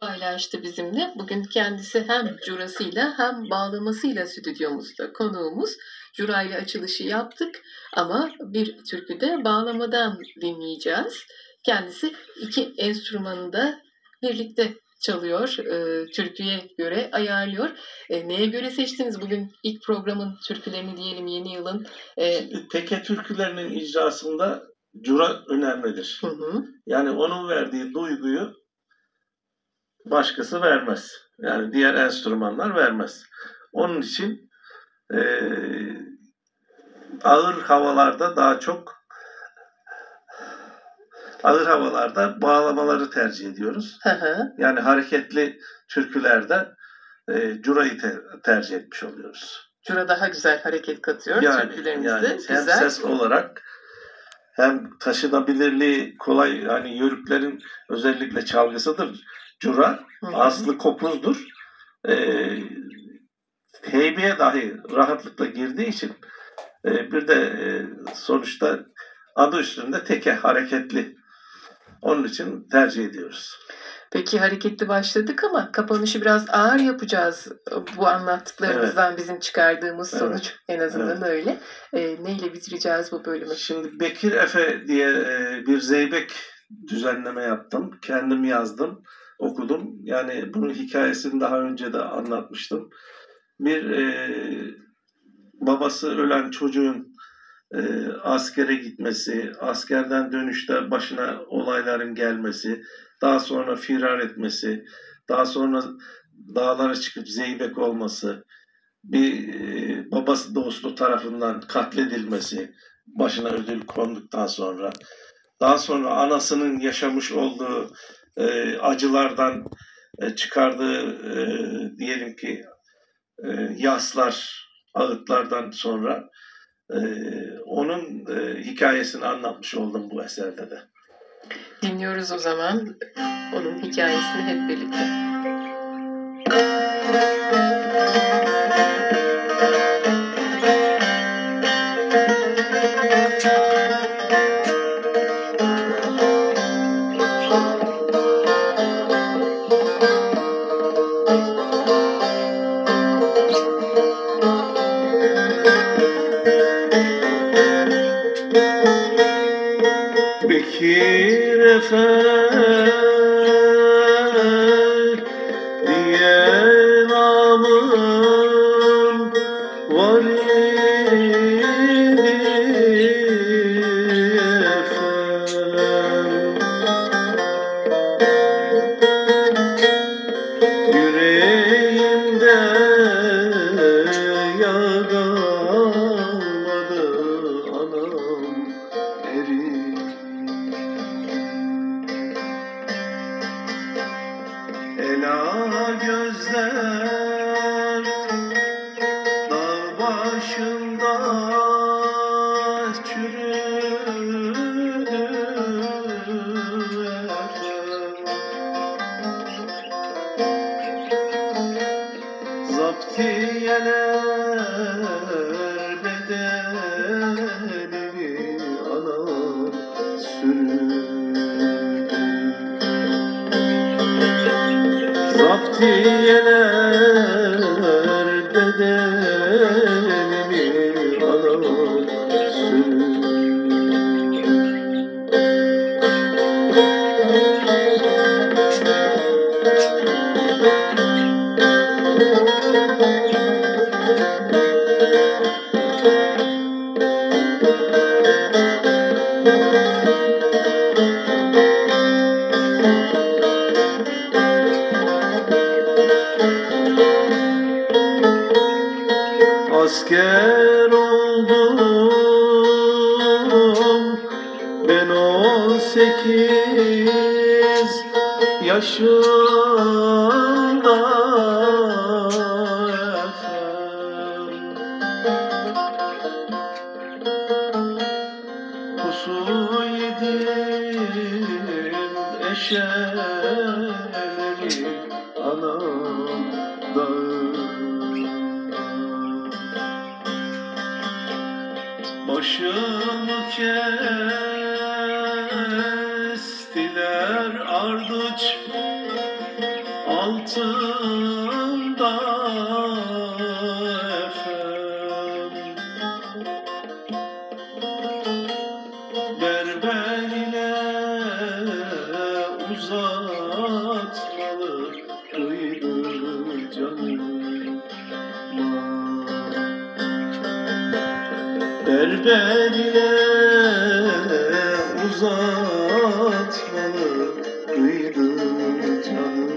paylaştı bizimle. Bugün kendisi hem curasıyla hem bağlamasıyla stüdyomuzda konuğumuz. Cura ile açılışı yaptık ama bir türkü de bağlamadan dinleyeceğiz. Kendisi iki enstrümanı da birlikte çalıyor, türküye göre ayarlıyor. Neye göre seçtiniz bugün ilk programın türkülerini diyelim yeni yılın? Şimdi teke türkülerinin icrasında cura önemlidir. Hı. Yani onun verdiği duyguyu başkası vermez. Yani diğer enstrümanlar vermez. Onun için ağır havalarda daha çok bağlamaları tercih ediyoruz. Yani hareketli türkülerde curayı tercih etmiş oluyoruz. Cura daha güzel hareket katıyor türkülerimize. Yani hem ses olarak hem taşınabilirliği kolay, hani yörüklerin özellikle çalgısıdır cura. Aslı kopuzdur. Heybeye dahi rahatlıkla girdiği için bir de sonuçta adı üstünde teke, hareketli. Onun için tercih ediyoruz. Peki hareketli başladık ama kapanışı biraz ağır yapacağız. Bu anlattıklarımızdan bizim çıkardığımız sonuç en azından öyle. Neyle bitireceğiz bu bölümü? Şimdi Bekir Efe diye bir zeybek düzenleme yaptım. Kendim yazdım, okudum. Yani bunun hikayesini daha önce de anlatmıştım. Bir babası ölen çocuğun askere gitmesi, askerden dönüşte başına olayların gelmesi, daha sonra firar etmesi, daha sonra dağlara çıkıp zeybek olması, bir babası dostu tarafından katledilmesi, başına ödül konduktan sonra, daha sonra anasının yaşamış olduğu acılardan çıkardığı diyelim ki yaslar, ağıtlardan sonra onun hikayesini anlatmış oldum bu eserde de. Dinliyoruz o zaman onun hikayesini hep birlikte. Bekir Efe diye namım var idi efem. Yüreğimde yağ kalmadı anam erim. Ela gözler dağ başında çürüdü efem. Zaptiyeler bedenimi anam sürüdü. Zaptiyeler bedenimi anam sürüdü. Asker oldum ben 18 yaşında efem. Pusu yedim eşeğleri anam başımı kestiler ardıç altında efendim. Berber ile uzatmalı kıydı canıma. Berber ile uzatmalı kıydı canıma.